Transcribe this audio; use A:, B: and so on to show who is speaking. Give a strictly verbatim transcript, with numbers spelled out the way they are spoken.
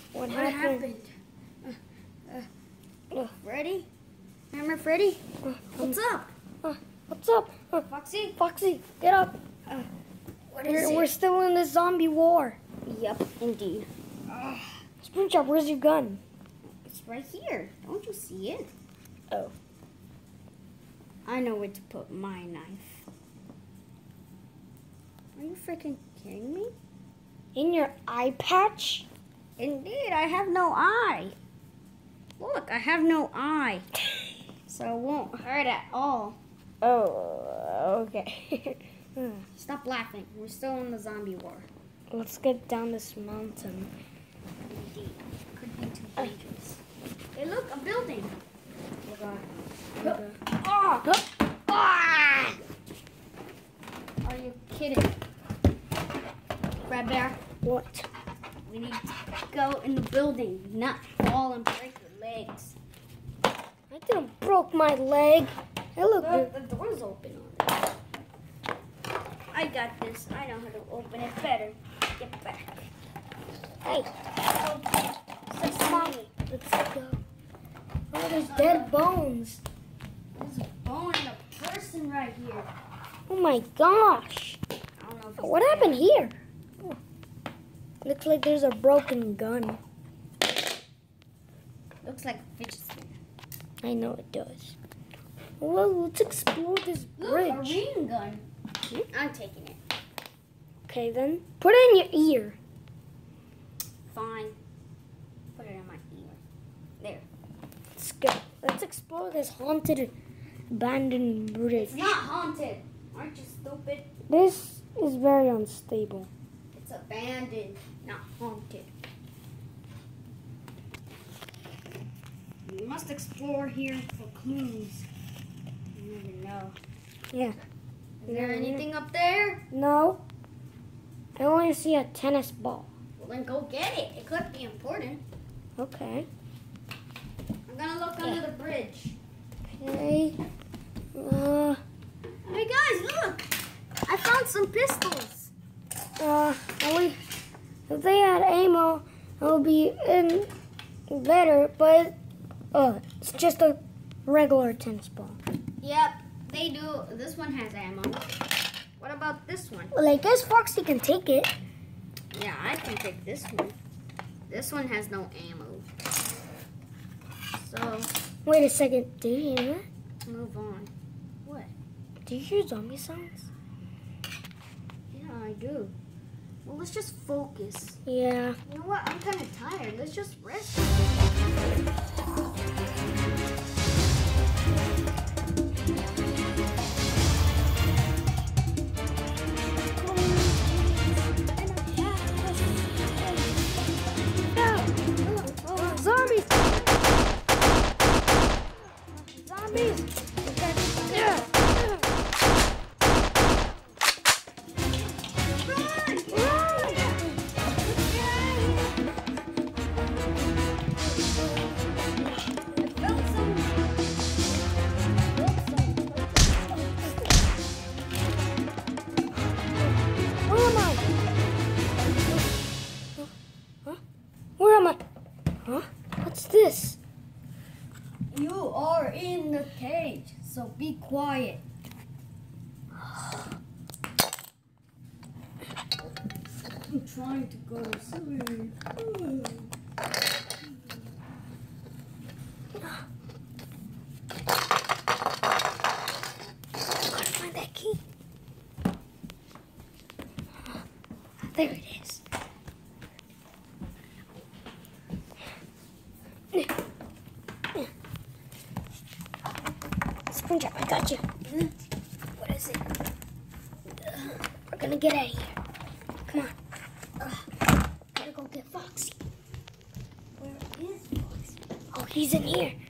A: What,
B: What
A: happened?
B: happened? Uh, uh,
A: Uh,
B: Freddy? Remember Freddy?
A: uh,
B: What's
A: um,
B: up?
A: uh, what's up? Uh,
B: Foxy?
A: Foxy, get up.
B: Uh, what is
A: We're,
B: it?
A: we're still in the zombie war.
B: Yep, indeed.
A: Uh, Springtrap, where's your gun?
B: It's right here. Don't you see it?
A: Oh.
B: I know where to put my knife. Are you freaking kidding me?
A: In your eye patch?
B: Indeed, I have no eye. Look, I have no eye. So it won't hurt at all.
A: Oh, okay.
B: Stop laughing. We're still in the zombie war.
A: Let's get down this mountain.
B: Indeed. Could be too dangerous. Hey, look, a building.
A: Oh, God.
B: Huh.
A: Ah! Ah!
B: Are you kidding? Red Bear,
A: What?
B: we need to go in the building, not fall and break your legs.
A: I didn't broke my leg. Hey, look.
B: Look, the door's open on it. I got this. I know how to open it better. Get back.
A: Hey,
B: So small.
A: let's go. Oh, there's dead bones.
B: There's a bone and a person right here.
A: Oh my gosh.
B: I don't know if he's
A: What
B: dead.
A: happened here? Oh. Looks like there's a broken gun.
B: Looks like a fidget spinner.
A: I know it does. Well, let's explore this
B: Look,
A: bridge.
B: a reading gun. I'm taking it.
A: Okay, then. Put it in your ear.
B: Fine. Put it in my ear. There.
A: Let's go. Let's explore this haunted, abandoned bridge.
B: It's not haunted. Aren't you stupid?
A: This is very unstable.
B: It's abandoned, not haunted. We must explore here for clues. You never know.
A: Yeah.
B: Is there
A: Yeah.
B: anything up there?
A: No. I only see a tennis ball.
B: Well, then go get it. It could be important.
A: Okay.
B: I'm gonna look under the bridge.
A: Okay. Uh,
B: Hey guys, look! I found some pistols.
A: uh, we, if they had ammo, it would be in better, but uh, it's just a regular tennis ball.
B: Yep, they do. This one has ammo. What about this one?
A: Well, I guess Foxy can take it.
B: Yeah, I can take this one. This one has no ammo. So,
A: Wait a second. Do you hear that?
B: move on. What?
A: Do you hear zombie sounds?
B: Yeah, I do. Well, let's just focus.
A: Yeah.
B: You know what? I'm kind of tired. Let's just rest.
A: Oh, zombies! Zombies! Yeah. Where am I? Huh? Where am I? Huh? What's this?
B: You are in the cage, so be quiet. I'm trying to go to sleep.
A: Gotta find that key. There it is. Springtrap, I got you.
B: What is it?
A: We're gonna get out of here. Come on. Uh, gotta go get Foxy.
B: Where is Foxy?
A: Oh, he's in here.